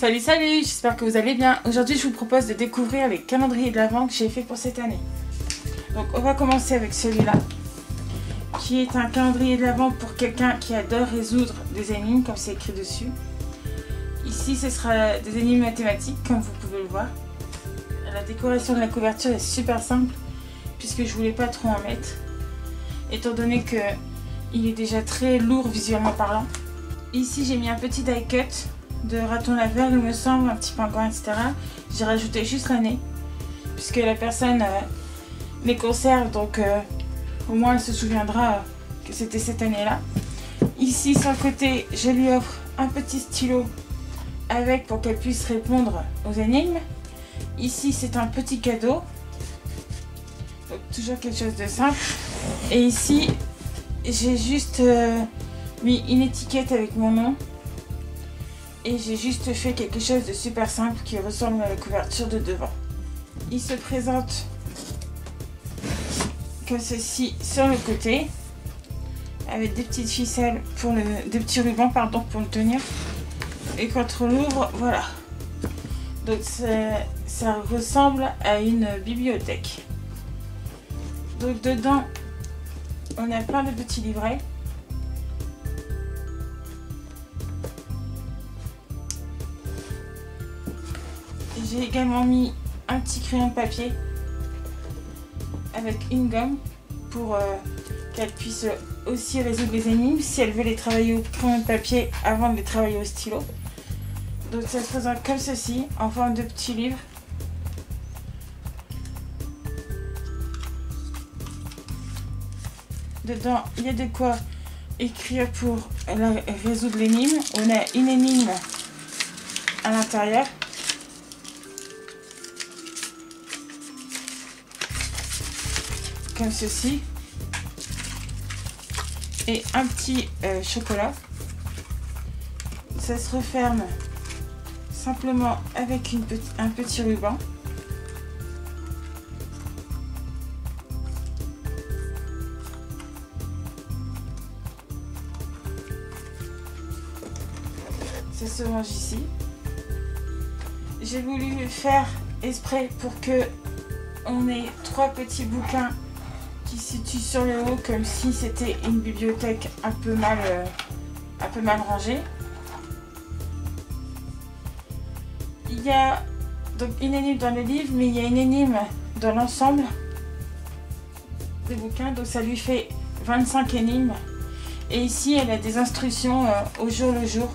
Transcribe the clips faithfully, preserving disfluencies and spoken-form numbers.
Salut salut, j'espère que vous allez bien. Aujourd'hui je vous propose de découvrir les calendriers de l'Avent que j'ai fait pour cette année. Donc on va commencer avec celui-là, qui est un calendrier de l'Avent pour quelqu'un qui adore résoudre des énigmes comme c'est écrit dessus. Ici ce sera des énigmes mathématiques comme vous pouvez le voir. La décoration de la couverture est super simple puisque je voulais pas trop en mettre, étant donné que il est déjà très lourd visuellement parlant. Ici j'ai mis un petit die cut de raton laveur, il me semble, un petit pingouin, et cetera. J'ai rajouté juste l'année puisque la personne euh, les conserve, donc euh, au moins elle se souviendra euh, que c'était cette année-là. Ici sur le côté, je lui offre un petit stylo avec pour qu'elle puisse répondre aux énigmes. Ici c'est un petit cadeau, donc toujours quelque chose de simple. Et ici j'ai juste euh, mis une étiquette avec mon nom. Et j'ai juste fait quelque chose de super simple qui ressemble à la couverture de devant. Il se présente comme ceci sur le côté, avec des petites ficelles, pour le, des petits rubans pardon, pour le tenir. Et quand on l'ouvre, voilà. Donc ça ressemble à une bibliothèque. Donc dedans, on a plein de petits livrets. J'ai également mis un petit crayon de papier avec une gomme pour euh, qu'elle puisse aussi résoudre les énigmes si elle veut les travailler au crayon de papier avant de les travailler au stylo. Donc ça se présente comme ceci, en forme de petit livre. Dedans, il y a de quoi écrire pour la, résoudre l'énigme. On a une énigme à l'intérieur. Comme ceci, et un petit euh, chocolat. Ça se referme simplement avec une petit, un petit ruban. Ça se range ici. J'ai voulu faire exprès pour que on ait trois petits bouquins qui se situe sur le haut comme si c'était une bibliothèque un peu mal, euh, un peu mal rangée. Il y a donc une énigme dans le livre, mais il y a une énigme dans l'ensemble des bouquins, donc ça lui fait vingt-cinq énigmes. Et ici, elle a des instructions euh, au jour le jour.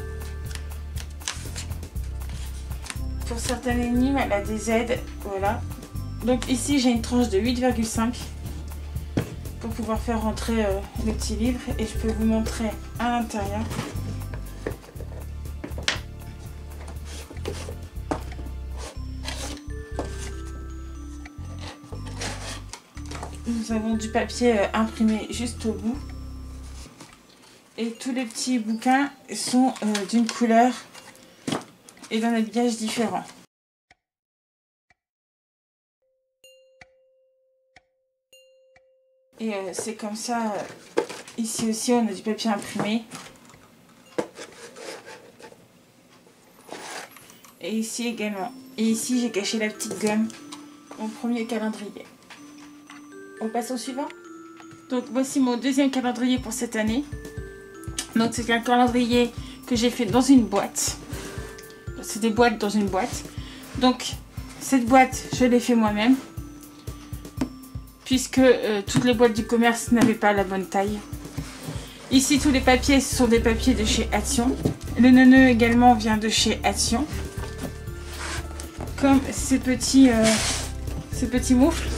Pour certaines énigmes, elle a des aides, voilà. Donc ici, j'ai une tranche de huit virgule cinq. Pour pouvoir faire rentrer euh, le petit livre, et je peux vous montrer à l'intérieur. Nous avons du papier euh, imprimé juste au bout, et tous les petits bouquins sont euh, d'une couleur et d'un habillage différent. Et euh, c'est comme ça, euh, ici aussi on a du papier imprimé. Et ici également. Et ici j'ai caché la petite gomme, mon premier calendrier. On passe au suivant. Donc voici mon deuxième calendrier pour cette année. Donc c'est un calendrier que j'ai fait dans une boîte. C'est des boîtes dans une boîte. Donc cette boîte je l'ai fait moi-même, puisque euh, toutes les boîtes du commerce n'avaient pas la bonne taille. Ici, tous les papiers, ce sont des papiers de chez Action. Le neuneu également vient de chez Action. Comme ces petits, euh, ces petits moufles.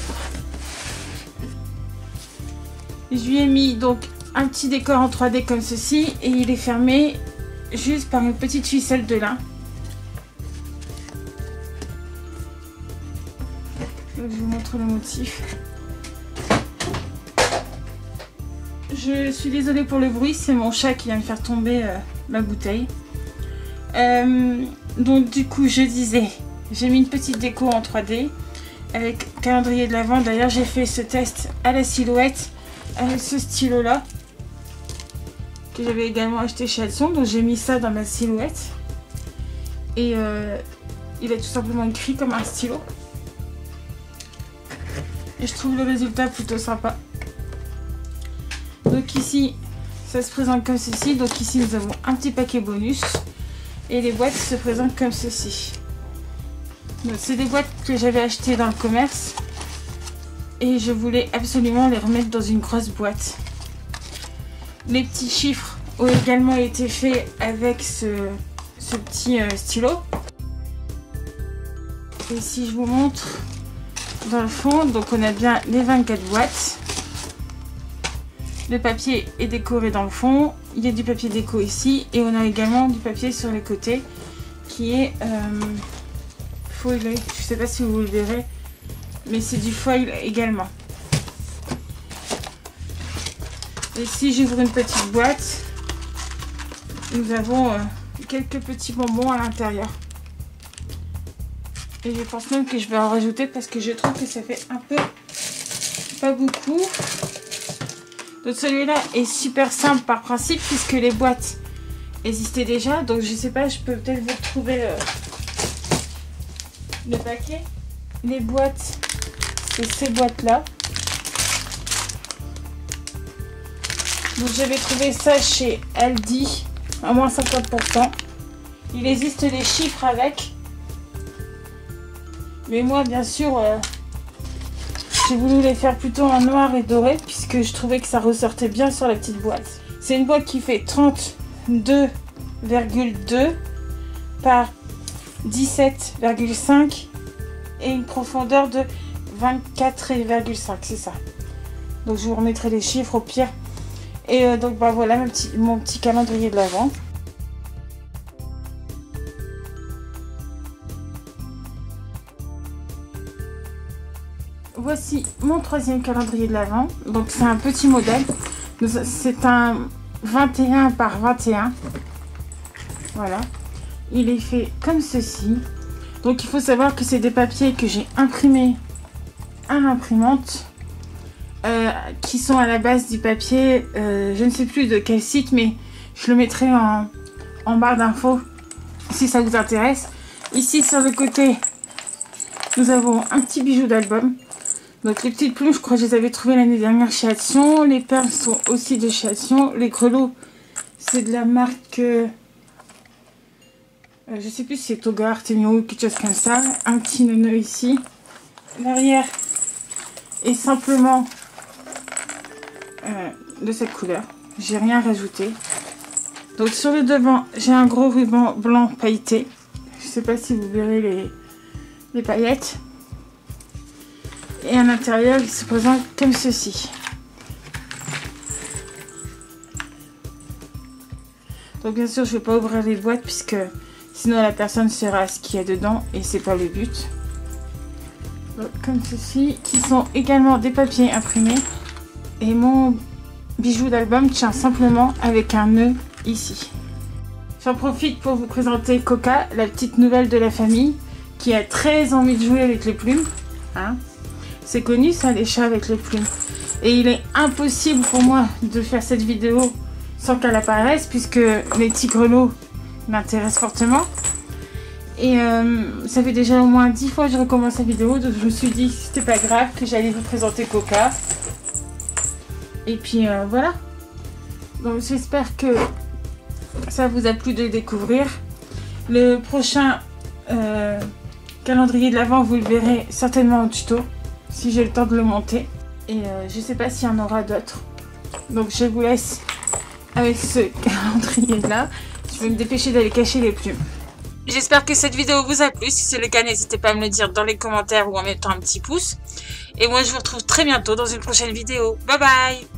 Je lui ai mis donc un petit décor en trois D comme ceci, et il est fermé juste par une petite ficelle de lin. Donc, je vous montre le motif. Je suis désolée pour le bruit, c'est mon chat qui vient de faire tomber euh, ma bouteille. Euh, donc du coup, je disais, j'ai mis une petite déco en trois D avec calendrier de l'Avent. D'ailleurs, j'ai fait ce test à la silhouette avec ce stylo-là que j'avais également acheté chez Action. Donc j'ai mis ça dans ma silhouette. Et euh, il est tout simplement écrit comme un stylo. Et je trouve le résultat plutôt sympa. Donc ici, ça se présente comme ceci. Donc ici, nous avons un petit paquet bonus. Et les boîtes se présentent comme ceci. C'est des boîtes que j'avais achetées dans le commerce. Et je voulais absolument les remettre dans une grosse boîte. Les petits chiffres ont également été faits avec ce, ce petit euh, stylo. Et si je vous montre dans le fond, donc on a bien les vingt-quatre boîtes. Le papier est décoré dans le fond. Il y a du papier déco ici. Et on a également du papier sur les côtés qui est euh, foilé. Je ne sais pas si vous le verrez. Mais c'est du foil également. Et si j'ouvre une petite boîte, nous avons euh, quelques petits bonbons à l'intérieur. Et je pense même que je vais en rajouter parce que je trouve que ça fait un peu pas beaucoup. Donc celui-là est super simple par principe puisque les boîtes existaient déjà. Donc je sais pas, je peux peut-être vous retrouver euh, le paquet. Les boîtes, c'est ces boîtes-là. Donc j'avais trouvé ça chez Aldi à moins cinquante pour cent. Il existe des chiffres avec. Mais moi, bien sûr, euh, j'ai voulu les faire plutôt en noir et doré puisque je trouvais que ça ressortait bien sur la petite boîte. C'est une boîte qui fait trente-deux virgule deux par dix-sept virgule cinq et une profondeur de vingt-quatre virgule cinq, c'est ça. Donc je vous remettrai les chiffres au pire. Et euh, donc bah voilà mon petit, mon petit calendrier de l'Avent. Voici mon troisième calendrier de l'Avent. Donc c'est un petit modèle. C'est un vingt et un par vingt et un. Voilà. Il est fait comme ceci. Donc il faut savoir que c'est des papiers que j'ai imprimés à l'imprimante. Euh, qui sont à la base du papier. Euh, je ne sais plus de quel site, mais je le mettrai en, en barre d'infos si ça vous intéresse. Ici sur le côté, nous avons un petit bijou d'album. Donc les petites plumes, je crois que je les avais trouvées l'année dernière chez Action. Les perles sont aussi de chez Action. Les grelots, c'est de la marque... Euh, je sais plus si c'est Toga, Artemio ou quelque chose comme ça. Un petit nœud ici. L'arrière est simplement euh, de cette couleur. J'ai rien rajouté. Donc sur le devant, j'ai un gros ruban blanc pailleté. Je sais pas si vous verrez les, les paillettes. Et à l'intérieur, il se présente comme ceci. Donc bien sûr, je ne vais pas ouvrir les boîtes puisque sinon la personne saura ce qu'il y a dedans et c'est pas le but. Donc, comme ceci, qui sont également des papiers imprimés. Et mon bijou d'album tient simplement avec un nœud ici. J'en profite pour vous présenter Coca, la petite nouvelle de la famille, qui a très envie de jouer avec les plumes. Hein, c'est connu ça, les chats avec les plumes. Et il est impossible pour moi de faire cette vidéo sans qu'elle apparaisse, puisque les petits grelots m'intéressent fortement. Et euh, ça fait déjà au moins dix fois que je recommence la vidéo, donc je me suis dit que c'était pas grave, que j'allais vous présenter Coca. Et puis euh, voilà. Donc j'espère que ça vous a plu de le découvrir. Le prochain euh, calendrier de l'Avent, vous le verrez certainement en tuto, si j'ai le temps de le monter. Et euh, je sais pas s'il y en aura d'autres. Donc je vous laisse avec ce calendrier là. Je vais me dépêcher d'aller cacher les plumes. J'espère que cette vidéo vous a plu. Si c'est le cas, n'hésitez pas à me le dire dans les commentaires ou en mettant un petit pouce. Et moi, je vous retrouve très bientôt dans une prochaine vidéo. Bye bye!